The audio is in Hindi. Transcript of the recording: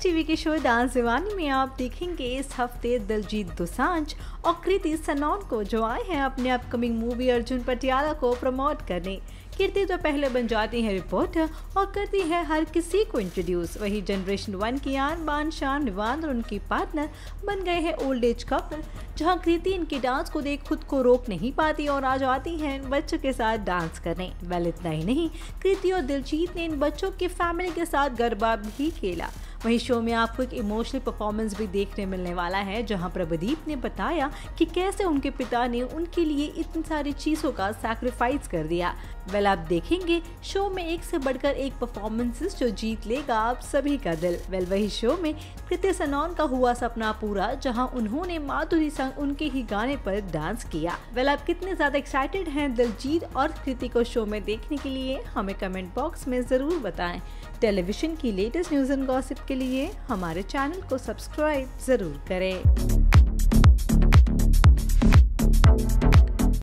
टीवी के शो डांस दीवानी में आप देखेंगे इस हफ्ते दिलजीत दोसांझ और कृति सनोन को, जो आए हैं अपने अपकमिंग मूवी अर्जुन पटियाला को प्रमोट करने। कृति तो पहले बन जाती है रिपोर्टर और करती है हर किसी को इंट्रोड्यूस। वही जनरेशन 1 की आन बान शान निवान और उनकी पार्टनर बन गए हैं ओल्ड एज कपल, जहां कृति इनके डांस को देख खुद को रोक नहीं पाती और आ जाती हैं इन बच्चों के साथ डांस करने। वेल, इतना ही नहीं, कृति और दिलजीत ने इन बच्चों की फैमिली के साथ गरबा भी खेला। वहीं शो में आपको एक इमोशनल परफॉर्मेंस भी देखने मिलने वाला है, जहां प्रभदीप ने बताया कि कैसे उनके पिता ने उनके लिए इतनी सारी चीजों का सैक्रिफाइस कर दिया। वेल, आप देखेंगे शो में एक से बढ़कर एक परफॉर्मेंसेस जो जीत लेगा आप सभी का दिल। वेल, वही शो में कृति सनोन का हुआ सपना पूरा, जहां उन्होंने माधुरी संग उनके ही गाने पर डांस किया। वेल, आप कितने ज्यादा एक्साइटेड हैं दिलजीत और कृति को शो में देखने के लिए, हमें कमेंट बॉक्स में जरूर बताएं। टेलीविजन की लेटेस्ट न्यूज एंड गॉसिप के लिए हमारे चैनल को सब्सक्राइब जरूर करें।